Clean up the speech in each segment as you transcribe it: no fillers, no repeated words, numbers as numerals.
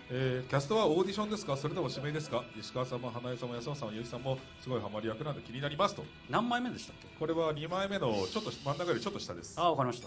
キャストはオーディションですか、それとも指名ですか。石川さんも花江さんも安本さんも結城さんもすごいハマり役なんで気になりますと。 何枚目でしたっけ？ これは2枚目のちょっと真ん中よりちょっと下です。 あ、わかりました。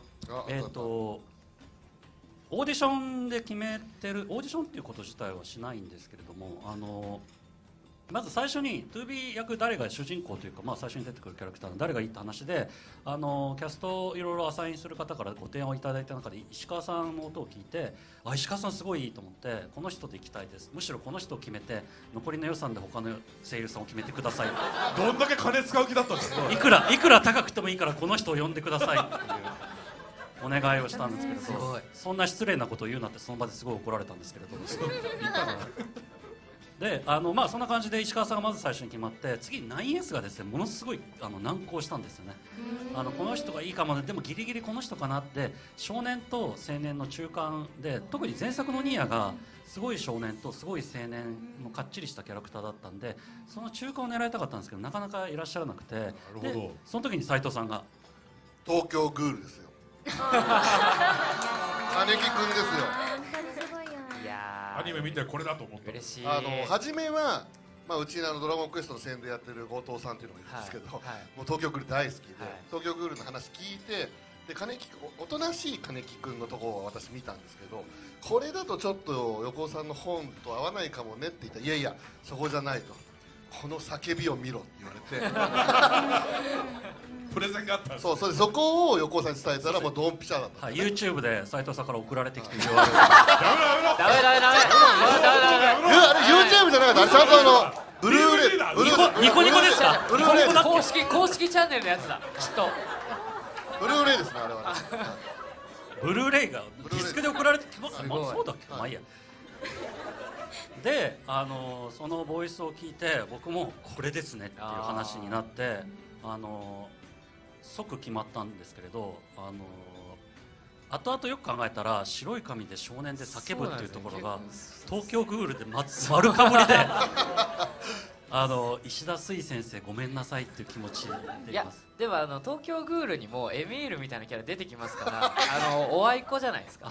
オーディションで決めてる、オーディションっていうこと自体はしないんですけれども、まず最初に 2B 役誰が主人公というか、最初に出てくるキャラクターの誰がいいって話で、キャストをいろいろアサインする方からご提案をいただいた中で石川さんの音を聞いて、石川さんすごいいいと思って、この人で行きたいです、むしろこの人を決めて残りの予算で他の声優さんを決めてくださいどんだけ金使う気だったんですか。 いくら高くてもいいからこの人を呼んでくださいっていうお願いをしたんですけれど、そんな失礼なことを言うなってその場ですごい怒られたんですけれどで、そんな感じで石川さんがまず最初に決まって、次 9S がですねものすごい難航したんですよね。この人がいいかもね、でもギリギリこの人かなって、少年と青年の中間で、特に前作のニーヤがすごい少年とすごい青年のかっちりしたキャラクターだったんで、その中間を狙いたかったんですけどなかなかいらっしゃらなくて、でその時に斉藤さんが東京グールですよ金木くんですよ。 アニメ見てこれだと思った。 嬉しい。 初めは、うちドラゴンクエストの宣伝やってる後藤さんっていうのがいるんですけど、もう東京グール大好きで、東京グールの話聞いて、でおとなしい金木くんのところは私見たんですけど、これだとちょっと横尾さんの本と合わないかもねって言ったら、いやいやそこじゃないと、この叫びを見ろって言われてプレゼンがあったんです。 そこを横尾さんに伝えたらもうドンピシャだった、 YouTube で斉藤さんから送られてきてダメダメダメ。 あれ YouTube じゃなかった、ちゃんとブルーレイ、 ニコニコですか。 ブルーレイ公式チャンネルのやつだきっと。 ブルーレイですね、あれはね。 ブルーレイがディスクで送られてきて、そうだっけ、まあいいや。で、そのボイスを聞いて僕もこれですねっていう話になって、即決まったんですけれど、後々よく考えたら白い髪で少年で叫ぶっていうところが東京グールで丸かぶりで石田水先生ごめんなさいっていう気持ちでいます。 でも東京グールにもエミールみたいなキャラ出てきますからおあいこじゃないですか。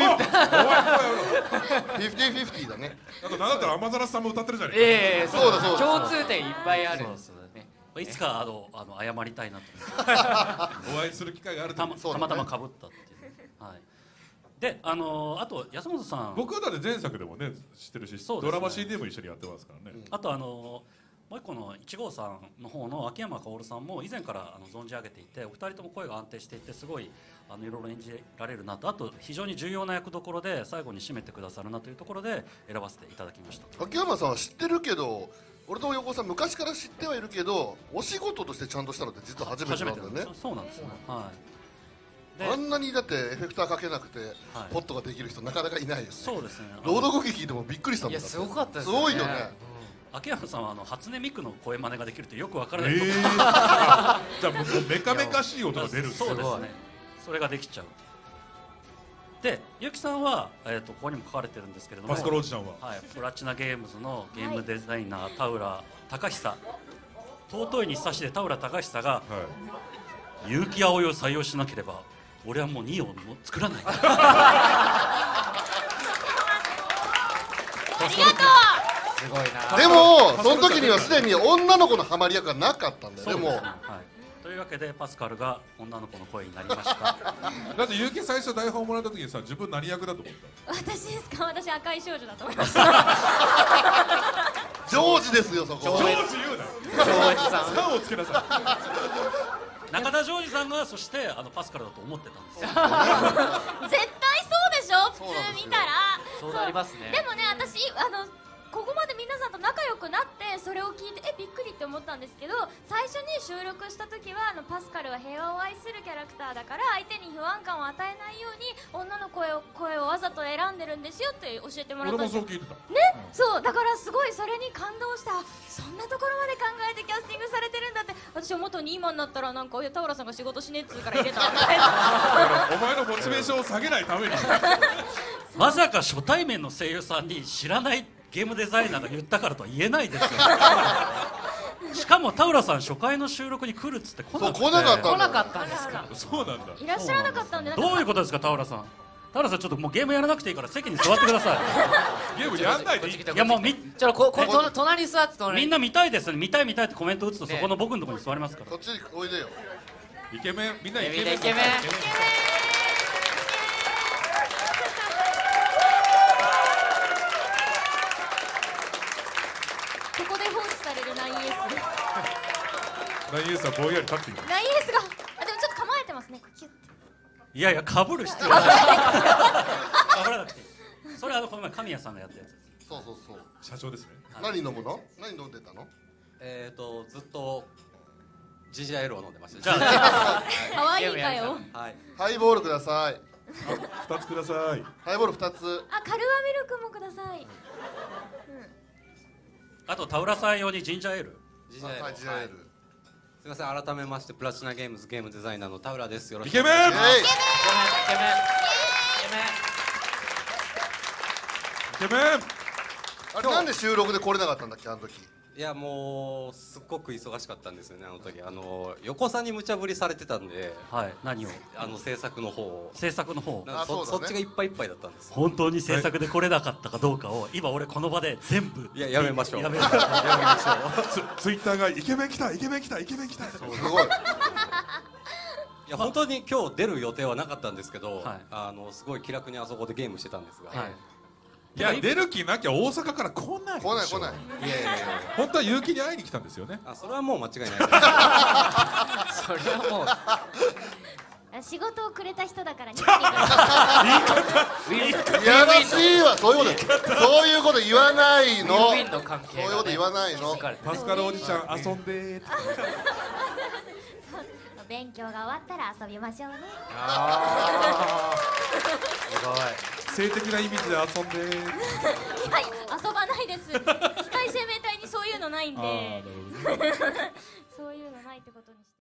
50-50だね。 あと何だったら雨ざらしさんも歌ってるじゃないですか。 そうだ共通点いっぱいある。 いつか謝りたいなとお会いする機会があるとたまたまかぶったっていう。で、あと安本さん、 僕はだって前作でもね知ってるし、ドラマ CD も一緒にやってますからね。 あともう一個の1号さんの方の秋山薫さんも以前から存じ上げていて、お二人とも声が安定していてすごいいろいろ演じられるなと、あと非常に重要な役どころで最後に締めてくださるなというところで選ばせていただきました。 秋山さんは知ってるけど、俺と横尾さん昔から知ってはいるけど、お仕事としてちゃんとしたのって実は初めてなんだよね。 そうなんですよ。 あんなにだってエフェクターかけなくてポットができる人なかなかいないよね。 そうですね。 朗読劇でもびっくりしたもん。 いやすごかったですね。 すごいよね。 秋山さんは初音ミクの声真似ができるってよくわからないと思う。 じゃあもうメカメカしい音が出るんですよ。 そうですね。それができちゃう。で、ゆきさんはここにも書かれてるんですけれども、 パスカルおじちゃんはプラチナゲームズのゲームデザイナー田浦隆久、尊いに差しで田浦隆久が結城葵を採用しなければ俺はもう2を作らない。 ありがとう。 すごいな。 でもその時にはすでに女の子のハマり役がなかったんだよ。でもというわけでパスカルが女の子の声になりました。 だって結城最初台本もらった時にさ、自分何役だと思った？ 私ですか？私赤い少女だと思いました。 ジョージですよ、そこ。 ジョージ言うな。 ジョージさん。 3をつけなさい。中田ジョージさんがそしてパスカルだと思ってたんですよ。 絶対そうでしょ、普通見たら。 そうなりますね。 でもね、私ここまで皆さんと仲良くなってそれを聞いてびっくりって思ったんですけど、最初に収録した時はパスカルは平和を愛するキャラクターだから相手に不安感を与えないように女の声をわざと選んでるんですよって教えてもらったんですよ。 俺もそう聞いてたね、そうだからすごいそれに感動した。そんなところまで考えてキャスティングされてるんだって。私は元に今になったらなんか田浦さんが仕事しねえっつうから入れたみたいな。 お前のモチベーションを下げないためにまさか初対面の声優さんに知らないゲームデザイナーが言ったからとは言えないですよ。しかも田浦さん初回の収録に来るっつって来なかったんですか。 そうなんだ。 いらっしゃらなかったんで。 どういうことですか田浦さん。 田原さんちょっともうゲームやらなくていいから席に座ってくださゲームやんないでいい。 いいやもう隣に座って隣にみんな見たいです見たい見たいってコメント打つとそこの僕のところに座りますからこっちにおいでよ。 イケメン、みんなイケみんなメン。 イケメンここで放置される 9S ナインエースはぼんやり立っている。 9S がでもちょっと構えてますねキュッていやいやかぶる必要ないかぶらなくていいそれこの前神谷さんがやったやつですそうそうそう。 社長ですね。 何飲むの？何飲んでたの？ ずっとジンジャーエールを飲んでました。 じゃあ可愛いかよはい。 ハイボールください。 二つください。 ハイボール2つ。 あカルアミルクもくださいあと田浦さん用にジンジャーエールジンジャーエール。 はい、ジャエル。 すみません、改めましてプラチナゲームズゲームデザイナーの田浦です。よろしイケメン。 くお願いします。 イエイ。 イケメンイケメン。 あれなんで収録で来れなかったんだっけあの時。 いやもうすっごく忙しかったんですよねあの時。横さんに無茶ぶりされてたんで、 はい何を制作の方を。 制作の方なんかあそうだねそっちがいっぱいいっぱいだったんです。 本当に制作で来れなかったかどうかを今俺この場で全部いややめましょう。 やめましょうツイッターがイケメン来た、イケメン来た、イケメン来た。 すごい。 いや本当に今日出る予定はなかったんですけど、 はいすごい気楽にあそこでゲームしてたんですが、 はいいや、出る気なきゃ大阪から来ないでしょ。 来ない来ない。 いやいやいや本当は結城に会いに来たんですよね。 それはもう間違いないです。 それはもう仕事をくれた人だからねいやらしいわ。そういうこと言わないの。 ウィンウィンの関係がねそういうこと言わないの。 パスカルおじちゃん遊んでー。 勉強が終わったら遊びましょうね性的な意味で遊んでー。 はい遊ばないです機械生命体にそういうのないんであーなるほどねそういうのないってことにして